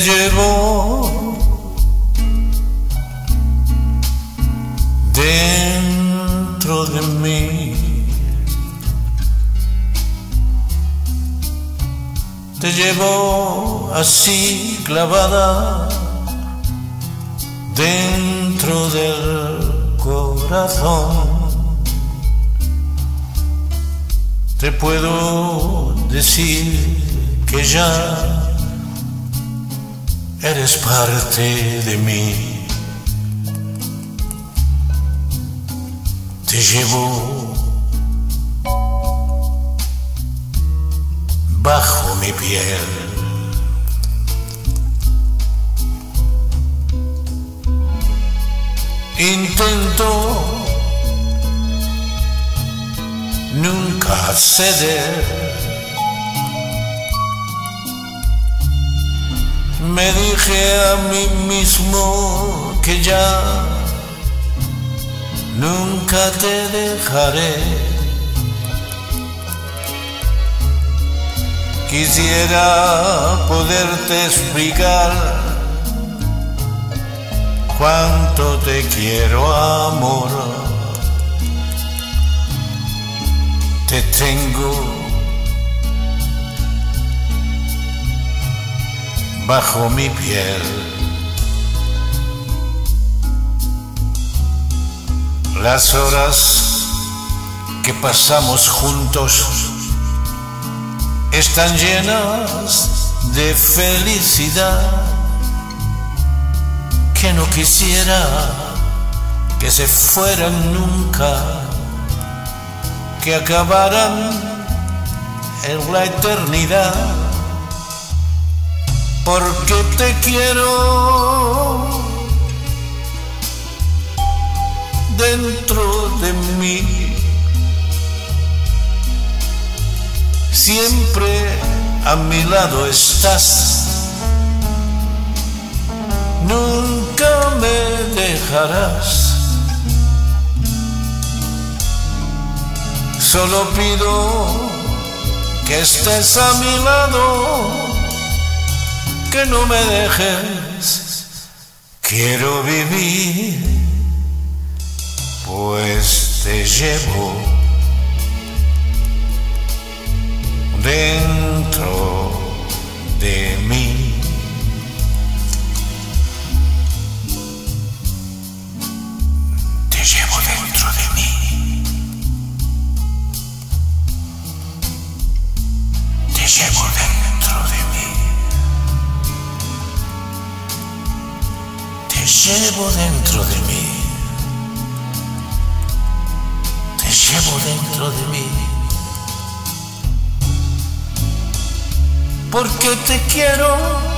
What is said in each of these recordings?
llevo dentro de mí, te llevo así clavada dentro del corazón. Te puedo decir que ya eres parte de mí. Te llevo bajo mi piel. Intento nunca ceder. Me dije a mí mismo que ya nunca te dejaré. Quisiera poderte explicar cuánto te quiero, amor. Te tengo bajo mi piel. Las horas que pasamos juntos están llenas de felicidad, que no quisiera que se fueran nunca, que acabaran en la eternidad, porque te quiero dentro de mí. Siempre a mi lado estás, nunca me dejarás. Solo pido que estés a mi lado, que no me dejes. Quiero vivir, pues te llevo dentro de mí. Te llevo dentro de mí. Te llevo dentro de mí. Te llevo dentro de mí. Te llevo dentro de mí. Porque te quiero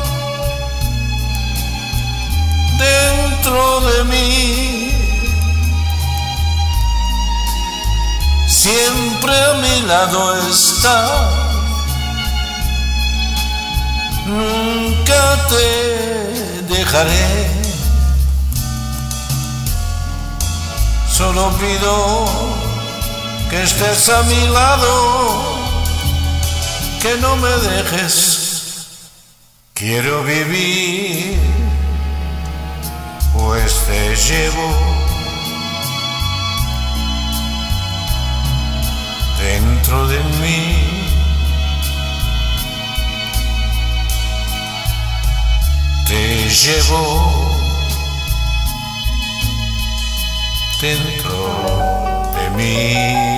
dentro de mí. Siempre a mi lado está, nunca te dejaré. Solo pido que estés a mi lado, que no me dejes. Quiero vivir, pues te llevo dentro de mí. Te llevo dentro de mí.